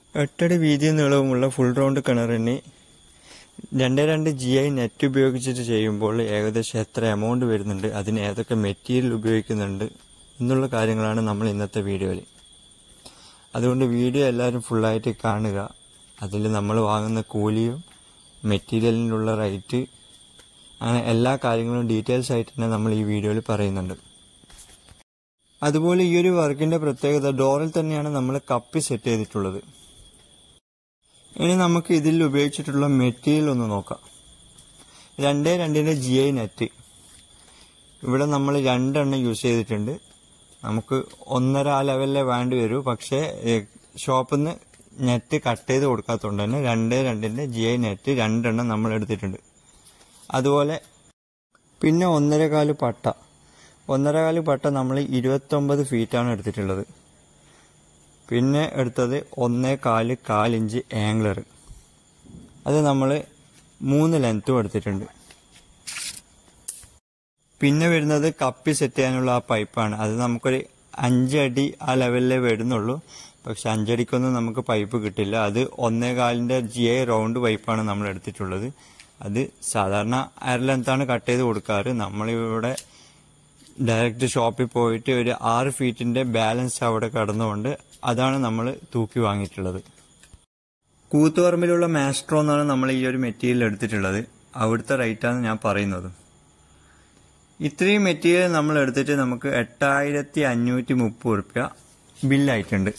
8 അടി വീതിയും നീളവുമുള്ള full round കിണറിന് 2.2 GI നെറ്റ് ഉപയോഗിച്ചിട്ട് ചെയ്യുമ്പോൾ ഏകദേശം എത്ര എമൗണ്ട് വരുന്നുണ്ട്, അതിന് ഏതൊക്കെ മെറ്റീരിയൽ ഉപയോഗിക്കുന്നുണ്ട് എന്നുള്ള കാര്യങ്ങളാണ് നമ്മൾ ഇന്നത്തെ വീഡിയോയിൽ. അതുകൊണ്ട് വീഡിയോ എല്ലാവരും ഫുള്ളായിട്ട് കാണുക. അതിൽ നമ്മൾ വാങ്ങുന്ന കൂലിയും മെറ്റീരിയലിനുള്ള റേറ്റ് അങ്ങനെ എല്ലാ കാര്യങ്ങളും ഡീറ്റെയിൽസ് ആയിട്ട് തന്നെ നമ്മൾ ഈ വീഡിയോയിൽ പറയുന്നുണ്ട്. അതുപോലെ ഈ ഒരു വർക്കിന്റെ പ്രത്യേകത ഡോറിൽ തന്നെയാണ് നമ്മൾ കപ്പി സെറ്റ് ചെയ്തിട്ടുള്ളത്. ഇനി നമുക്ക് ഇതിൽ ഉപയോഗിച്ചിട്ടുള്ള മെറ്റീരിയൽ ഒന്ന് നോക്കാം. 2.2 GI നെറ്റ് ഇവിടെ നമ്മൾ 2 എണ്ണം യൂസ് ചെയ്തിട്ടുണ്ട്. നമുക്ക് 1.5 ആ ലെവലിലെ വേണ്ടി വരും. പക്ഷേ ഷോപ്പിൽ നിന്ന് നെറ്റ് കട്ട് ചെയ്ത് കൊടുക്കാത്തതുകൊണ്ട് തന്നെ 2.2 GI നെറ്റ് 2 എണ്ണം നമ്മൾ എടുത്തിട്ടുണ്ട്. അതുപോലെ പിന്നെ 1.25 പട്ട 1.25 പട്ട നമ്മൾ 29 ഫീറ്റാണ് എടുത്തിട്ടുള്ളത്. പിന്നെ എടുത്തത് 1.4 ഇഞ്ച് ആംഗ്ലർ, അത് നമ്മൾ 3 ലെങ്ത്തും എടുത്തിട്ടുണ്ട്. പിന്നെ വരുന്നത് കപ്പി സെറ്റ് ചെയ്യാനുള്ള ആ പൈപ്പാണ്. അത് നമുക്കൊരു 5 അടി ആ ലെവലിലേ വരുന്നുള്ളൂ. പക്ഷെ 5 അടിക്കൊന്നും നമുക്ക് പൈപ്പ് കിട്ടില്ല. അത് 1.4 GI റൗണ്ട് പൈപ്പാണ് നമ്മൾ എടുത്തിട്ടുള്ളത്. അത് സാധാരണ അര ലെങ്ത്താണ് കട്ട് ചെയ്ത് കൊടുക്കാറ്. നമ്മളിവിടെ ഡയറക്റ്റ് ഷോപ്പിൽ പോയിട്ട് ഒരു 6 ഫീറ്റിന്റെ ബാലൻസ് അവിടെ കടന്നുകൊണ്ട് അതാണ് നമ്മൾ തൂക്കി വാങ്ങിയിട്ടുള്ളത്. കൂത്തുപറമ്പിലുള്ള മാസ്ട്രോ എന്നാണ് നമ്മൾ ഈ ഒരു മെറ്റീരിയൽ എടുത്തിട്ടുള്ളത്. അവിടുത്തെ റേറ്റാണ് ഞാൻ പറയുന്നത്. ഇത്രയും മെറ്റീരിയൽ നമ്മൾ എടുത്തിട്ട് നമുക്ക് 8530 രൂപ ബില്ലായിട്ടുണ്ട്.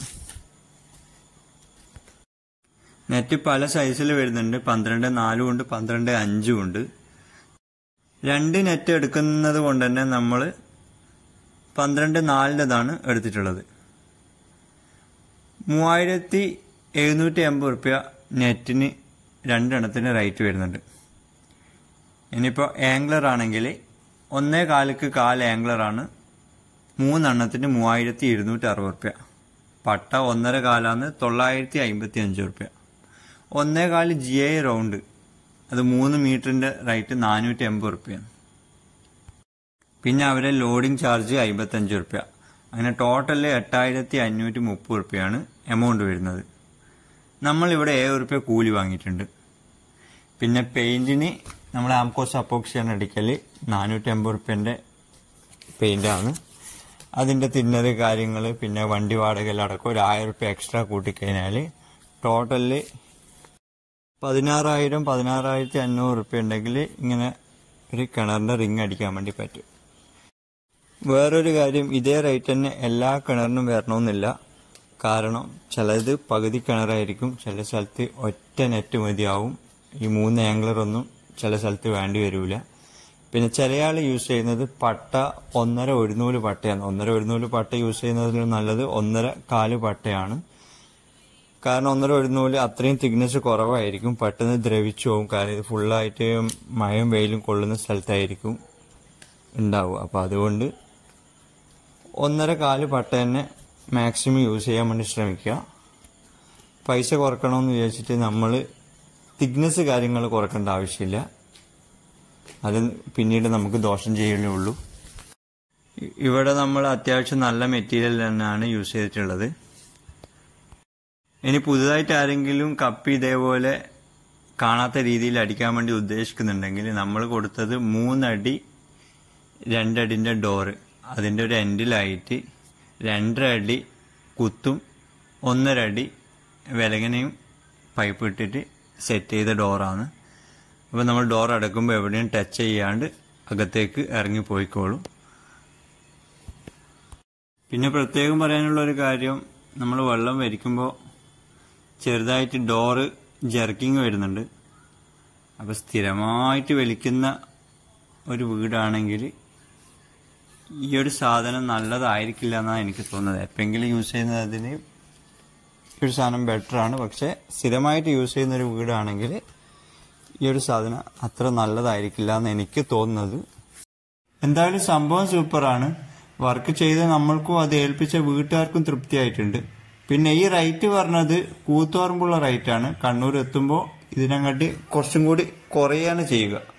നെറ്റ് പല സൈസിൽ വരുന്നുണ്ട്. 12.4 ഉണ്ട്, 12.5 ഉണ്ട്. 2 നെറ്റ് എടുക്കുന്നത് കൊണ്ട് തന്നെ നമ്മൾ 12.4 എടുത്തിട്ടുള്ളത്. 3780 രൂപ നെറ്റിന് 2 എണ്ണത്തിന് റേറ്റ് വരുന്നുണ്ട്. ഇനിയിപ്പോൾ ആംഗ്ലർ ആണെങ്കിൽ 1.4 കാൽ ആംഗ്ലറാണ്, 3 എണ്ണത്തിന് 3260 രൂപ. പട്ട 1.5 കാലാണ് 955 രൂപ. 1.4 GI റൗണ്ട് അത് 3 മീറ്ററിന്റെ റേറ്റ് 480 രൂപയാണ്. പിന്നെ അവരെ ലോഡിംഗ് ചാർജ് 55 രൂപ. അങ്ങനെ ടോട്ടല് 8530 രൂപയാണ് എമൗണ്ട് വരുന്നത്. നമ്മളിവിടെ 7 രൂപ കൂലി വാങ്ങിയിട്ടുണ്ട്. പിന്നെ പെയിന്റിന് നമ്മൾ ആംകോസ് അപ്പോക്സിയാണ് അടിക്കല്. 480 രൂപന്റെ പെയിന്റാണ്. അതിന്റെ തിന്നറ് കാര്യങ്ങൾ പിന്നെ വണ്ടി വാടകയിലടക്കം ഒരു 1000 രൂപ എക്സ്ട്രാ കൂട്ടിക്കഴിഞ്ഞാൽ ടോട്ടല് 16,500 രൂപ ഉണ്ടെങ്കിൽ ഇങ്ങനെ ഒരു കിണറിന്റെ റിങ് അടിക്കാൻ വേണ്ടി പറ്റും. വേറൊരു കാര്യം, ഇതേ റേറ്റ് തന്നെ എല്ലാ കിണറിനും വരണമെന്നില്ല. കാരണം ചിലത് പകുതി കിണറായിരിക്കും, ചില സ്ഥലത്ത് ഒറ്റ നെറ്റ് മതിയാവും. ഈ 3 ആംഗ്ലറൊന്നും ചില സ്ഥലത്ത് വേണ്ടി വരില്ല. പിന്നെ ചിലയാൾ യൂസ് ചെയ്യുന്നത് പട്ട 1.5 ഒരു നൂല് പട്ടയാണ്. 1.5 ഒരു നൂല് പട്ട യൂസ് ചെയ്യുന്നതിൽ നല്ലത് 1.25 പട്ടയാണ്. കാരണം 1.5 ഒരു നൂല് അത്രയും തിക്നെസ് കുറവായിരിക്കും, പെട്ടെന്ന് ദ്രവിച്ചു പോകും. കാരണം ഇത് ഫുള്ളായിട്ട് മഴയും വെയിലും കൊള്ളുന്ന സ്ഥലത്തായിരിക്കും ഉണ്ടാവുക. അപ്പം അതുകൊണ്ട് 1.25 പട്ട തന്നെ മാക്സിമം യൂസ് ചെയ്യാൻ വേണ്ടി ശ്രമിക്കുക. പൈസ കുറക്കണമെന്ന് വിചാരിച്ചിട്ട് നമ്മൾ തിക്നെസ് കാര്യങ്ങൾ കുറക്കേണ്ട ആവശ്യമില്ല. അത് പിന്നീട് നമുക്ക് ദോഷം ചെയ്യുകയേ ഉള്ളൂ. ഇവിടെ നമ്മൾ അത്യാവശ്യം നല്ല മെറ്റീരിയൽ തന്നെയാണ് യൂസ് ചെയ്തിട്ടുള്ളത്. ഇനി പുതുതായിട്ട് ആരെങ്കിലും കപ്പി ഇതേപോലെ കാണാത്ത രീതിയിൽ അടിക്കാൻ വേണ്ടി ഉദ്ദേശിക്കുന്നുണ്ടെങ്കിൽ നമ്മൾ കൊടുത്തത് 3 അടി 2 അടിന്റെ ഡോറ്, അതിൻ്റെ ഒരു എൻഡിലായിട്ട് 2.5 അടി കുത്തും 1.5 അടി വിലങ്ങനെയും പൈപ്പ് ഇട്ടിട്ട് സെറ്റ് ചെയ്ത ഡോറാണ്. അപ്പോൾ നമ്മൾ ഡോർ അടക്കുമ്പോൾ എവിടെയും ടച്ച് ചെയ്യാണ്ട് അകത്തേക്ക് ഇറങ്ങി പോയിക്കോളും. പിന്നെ പ്രത്യേകം പറയാനുള്ള ഒരു കാര്യം, നമ്മൾ വെള്ളം വരിക്കുമ്പോൾ ചെറുതായിട്ട് ഡോറ് ജർക്കിങ് വരുന്നുണ്ട്. അപ്പോൾ സ്ഥിരമായിട്ട് വലിക്കുന്ന ഒരു വീടാണെങ്കിൽ ഈ ഒരു സാധനം നല്ലതായിരിക്കില്ല എന്നാണ് എനിക്ക് തോന്നുന്നത്. എപ്പോഴെങ്കിലും യൂസ് ചെയ്യുന്നതിന് ഒരു സാധനം ബെറ്ററാണ്. പക്ഷെ സ്ഥിരമായിട്ട് യൂസ് ചെയ്യുന്ന ഒരു വീടാണെങ്കിൽ ഈ ഒരു സാധനം അത്ര നല്ലതായിരിക്കില്ല എന്ന് എനിക്ക് തോന്നുന്നത്. എന്തായാലും സംഭവം സൂപ്പറാണ്. വർക്ക് ചെയ്ത് നമ്മൾക്കും അത് ഏൽപ്പിച്ച വീട്ടുകാർക്കും തൃപ്തിയായിട്ടുണ്ട്. പിന്നെ ഈ റേറ്റ് പറഞ്ഞത് കൂത്തുപറമ്പുള്ള റേറ്റാണ്. കണ്ണൂർ എത്തുമ്പോൾ ഇതിനെക്കാട്ടി കുറച്ചും കൂടി കുറയാണ് ചെയ്യുക.